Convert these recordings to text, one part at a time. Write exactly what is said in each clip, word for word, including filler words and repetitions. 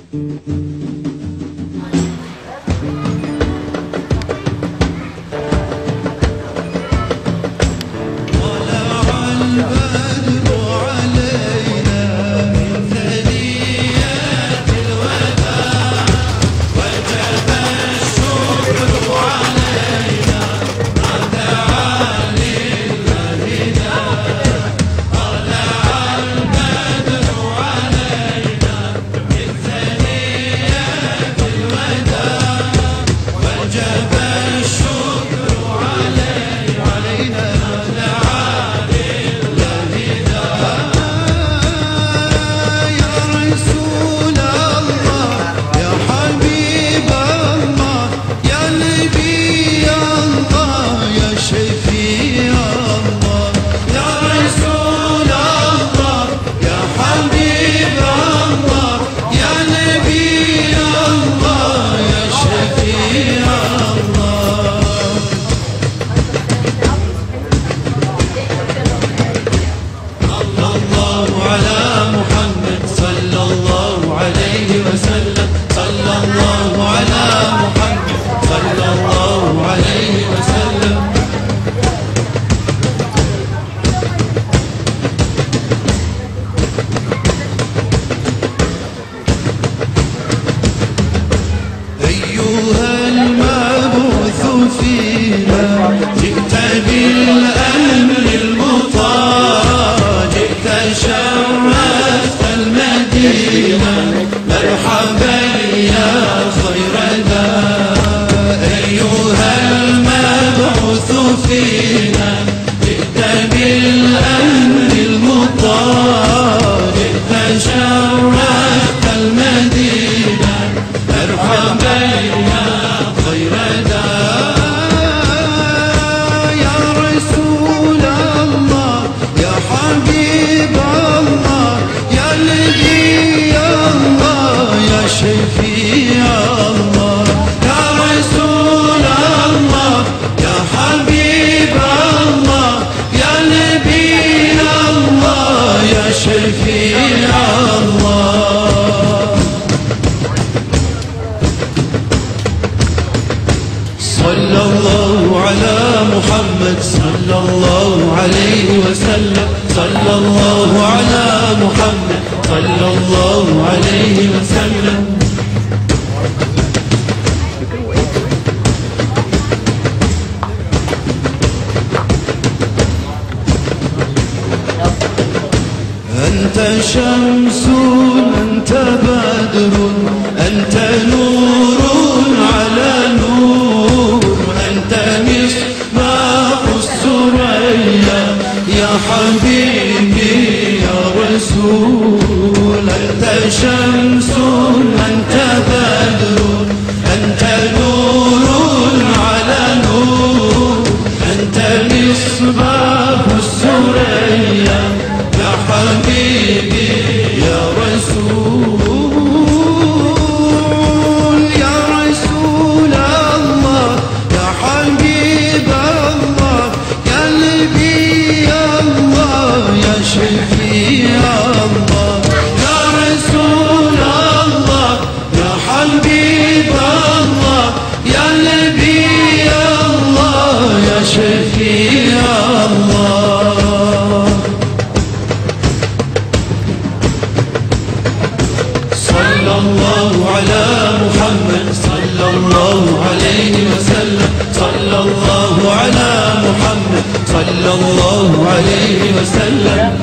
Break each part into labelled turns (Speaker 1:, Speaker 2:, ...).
Speaker 1: أنت شمس أنت بدر أنت نور على نور أنت مصباح السريا يا حبيبي يا رسول أنت شمس أنت بدر أنت نور على نور أنت مصباح السريا يا حبيبي يا رسول يا رسول الله يا حبيب الله يا نبي الله يا شفيع الله يا رسول الله يا حبيب الله يا نبي الله يا شفيع الله صلى الله على محمد صلى الله عليه وسلم صلى الله على محمد صلى الله عليه وسلم.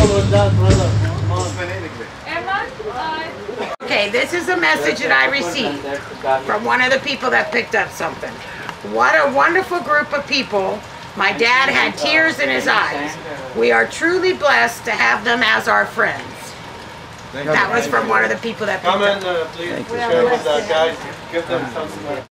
Speaker 2: Okay, this is a message that I received from one of the people that picked up something. What a wonderful group of people. My dad had tears in his eyes. We are truly blessed to have them as our friends. That was from one of the people that picked up.
Speaker 3: Come in, uh, please, share with the guys. Give them something.